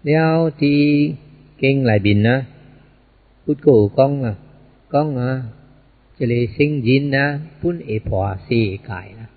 แล้วที่เก่งหลายบินนะพุทธกูก้องจะเลยสิงยินนะพุ่นเอพอเสกายนะ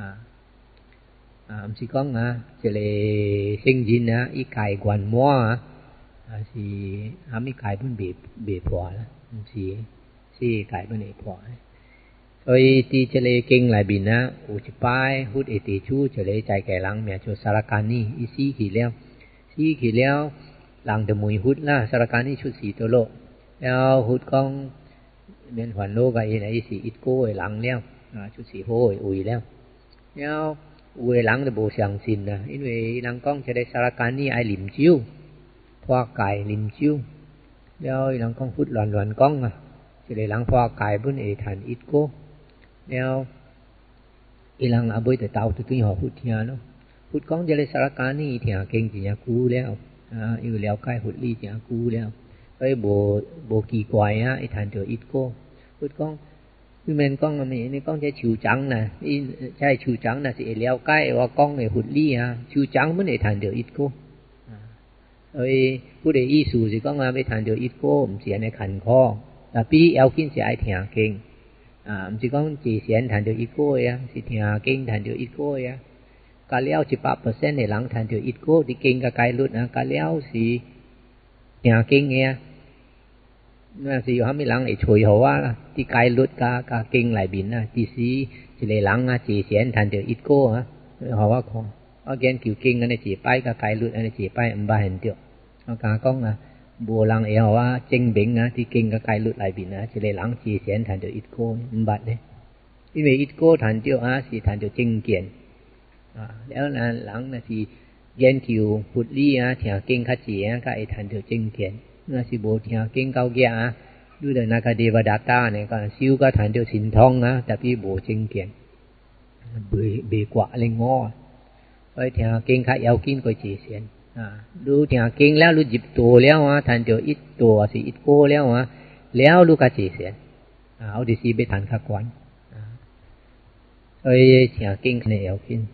สิก้องจะเลยสิงยินนะอีกายกวนมัวสิอีกายพุ่นเบพอนะสิเสกายพุ่นเอพอ所以ที่จะเลยเก่งหลายบินนะอุจปายพุทธเอติชูจะเลยใจแก่หลังเมียโจสารการนี่อีสีขี่แล้วหลังจะมวยพุทธละสารการนี่ชุดสีตัวโลแล้วพุทธก้องเมียนหวันโลกไอ้ไหนสีอิดโก้หลังแล้วชุดสีโหยอุยแล้วอุยหลังจะโบเสียงสินนะอินเวหลังก้องจะได้สารการนี่ไอ้หลิมจิ้วพวกไก่หลิมจิ้วแล้วหลังก้องพุทธหลอนก้องจะได้หลังพวกไก่พุ่นเอฐานอิดโก้แล้วอีหลังอาบุยแต่เตาตุ้ยหอพุทธเทียเนาะพุทธก้องจะได้สารการนี่เทียเก่งจีนกูแล้วอยู่แล้วใกล้พุทธลีจีนกูแล้วไอ้โบกีกวายไอ้ฐานเดียวอิดโก้พุทธก้องคือแมนก้องนี่ก้องใช้ชิวจังนะใช่ชิวจังนะสิแล้วใกล้ว่าก้องไอ้พุทธลีชิวจังมันไอ้ฐานเดียวอิดโก้ผู้ใดอีสูสิก้องไปฐานเดียวอิดโก้เสียในขันข้อแต่ปีเอลกินเสียไอ้เทียเก่งสิก้องจีเสียนฐานเดียวอิดโก้สิเทียเก่งฐานเดียวอิดโก้การเลี้ยว18%ในหลังฐานเดียวอิดโก้ที่เก่งกับไกลลุดนะการเลี้ยวสิเทียเก่งน่าสิอยู่ห้ามไม่หลังไอ้ช่วยเขาว่าที่ไกลลุดกาเก่งหลายบินนะที่สีจะเลยหลังจีเสียนฐานเดียวอิดโก้เขาว่าของเอาแกนกิ่วเก่งกันในจีไปกับไกลลุดอันในจีไปบ้าเห็นเดียวเอากาก้องบัวหลังเขาว่าเจงเบ่งที่เก่งกับไกลลุดหลายบินนะจะเลยหลังจีเสียนฐานเดียวอิดโก้บัดเนี่ยที่เวอิดโก้ฐานเดียวสิฐานเดียวเจงเกียนแล้วนะหลังนะสิแกนกิ่วพุทธลีเถียเก่งขัดจีก็ไอ้ฐานเดียวเจงเกียนน่าสิโบเถียเก่งเก่าแก่ดูเดินนักเดวดาตาเนี่ยก็ซิวก็ฐานเดียวสินทองแต่พี่โบเจงเกียนเบกว่าเลยงอไอ้เถียเก่งขัดยาวกินก็จีเสียนดูเถียเก่งแล้วรู้จิบตัวแล้วฐานเดียวอิดตัวสิอิดโก้แล้วลูกก็จีเสียนเอาดิซีไปฐานขัดกวนเถียเก่งในยาวกิน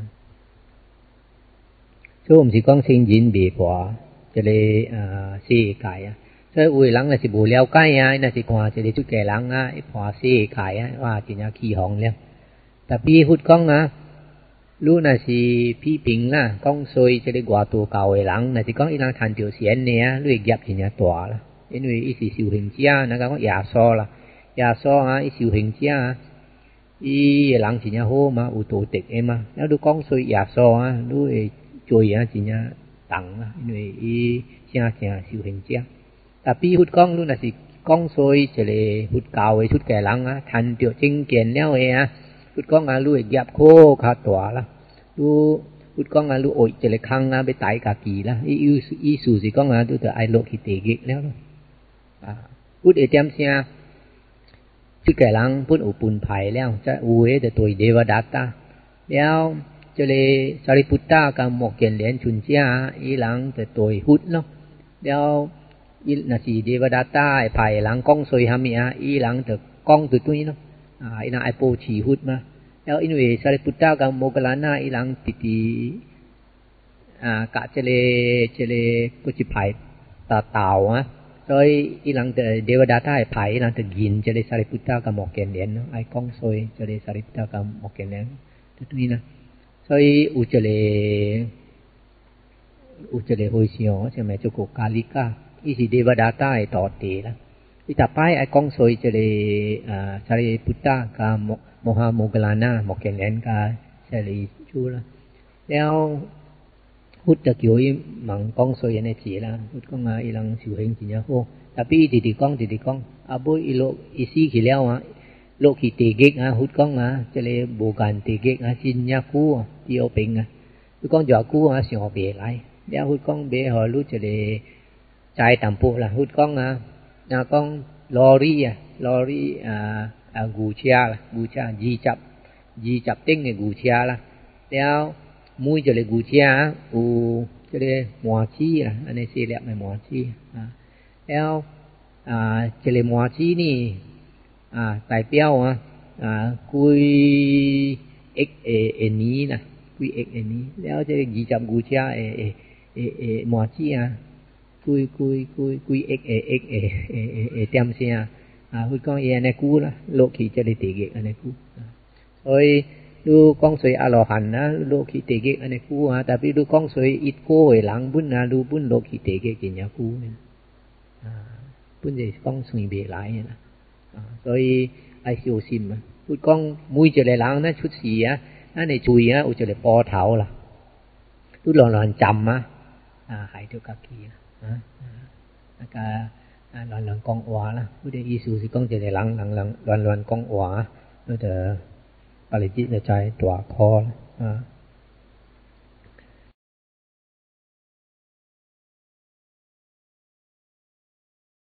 ช่วงสิก้องสิงยินเบกว่าจะเลยสีไก่ใช่อุ้ยหลังน่ะสิบูแล้วใกล้น่ะสิกว่าจะได้ชุดแก่หลังไอ้พอสีไก่ว่าจีน่าขี้ห้องแล้วแต่พี่พูดก้องรู้น่ะสิพี่ปิงก้องซอยจะได้กว่าตัวเก่าไอ้หลังน่ะสิก้องอีหลังทันเดียวเสียนเนี่ยรู้อีกยับจีน่าตัวละไอ้หนุ่ยอีสิสิวหิงเจ้านะก็อย่าซ้อละอย่าซ้ออีสิวหิงเจ้าอีหลังจีน่าโฮมาอุตุติกแล้วดูก้องซอยอย่าซ้อดูไอ้จุยจีน่าตังหน่วยอีเชียสิวเห็นเจ้าแต่ปีหุดก้องรู้น่ะสิก้องซอยจะเลยหุดเก่าไอ้ชุดแก่หลังทันเดียวจริงเกียนแล้วหุดก้องรู้อีกยับโคขาตัวละดูหุดก้องรู้โอยจะเลยคังไปไต่กากีละอีสูสิก้องดูแต่ไอโลกิเตกิแล้วหุดเอเจมเสียชุดแก่หลังพุ่นอุปุนไผ่แล้วจะอูแต่ตัวเดวดาตาแล้วจะเลยสารีปุตตะกับหมกเกณฑ์เหรียญชุนเชียอีหลังแต่ตัวหุดเนาะเดี๋ยวอีนาสีเดวดาตาไอ้ไผ่หลังก้องซอยฮามีอีหลังแต่ก้องตัวตุ้ยเนาะอีน่าไอโปฉีหุดมาแล้วอินเวสารีปุตตะกับโมกลานาอีหลังติกะจะเลยกุจิไผ่ตาเต่าซอยอีหลังแต่เดวดาตาไอ้ไผ่อีหลังแต่ยินจะเลยสารีปุตตะกับหมกเกณฑ์เหรียญเนาะไอ้ก้องซอยจะเลยสารีปุตตะกับหมกเกณฑ์เหรียญตัวตุ้ยนะ所以有一个回想，就咪做個咖喱咖，伊是地วดาตาไอต่อเตละ伊搭擺ไอ講所以一個สารีปุตตะกับโมหะโมกลานาโมเกณฑ์กับสารีจูละแล้วพุทธเกี่ยวมัง講所以ในจีละพุทธก็มาอีหลังสิวเฮงจีเนี่ยโอ้แต่ปีดี講อาบุอีโลอีซีขี้แล้วโลกขีเตกิกหุดก้องจะเลยโบกันเตกิกชินยาคูที่เอาเป็นหุดก้องจ่อคูเสียงเบไหลเดี๋ยวหุดก้องเบหอรู้จะเลยใจต่ำปุ๊ละหุดก้องก้องลอรี่กูเชียละกูเชียจีจับเต็งเนี่ยกูเชียละแล้วมุ้ยจะเลยกูเชียจะเลยหมอชีละอันนี้เสียแล้วไม่หมอชีแล้วจะเลยหมอชีนี่đại biểu quy x a ní nè quy x a níแล้วจะgì chậmกูเชีย mò chi cui x tem xia hui con này cú là lộ khí cho đi tỉ ghét này cú rồiดูกองสวยอรหันนะโลกิเตเกอันนี้กูแต่ไปดูกองสวยอิดโก้หลังบุญนะดูบุญโลกิเตเกกินยากูเนี่ยบุญจะกองสวยเบหลายนะrồi ai siêu sim mà bút con mui trở lại láng nó chút xì á nó này chui á u trở lại po thảo là bút lòn chầm á hại theo các kia cả lòn con oa là bút đây isu thì con trở lại láng lòn con oa nó đểอะไรที่ในใจตัวคอ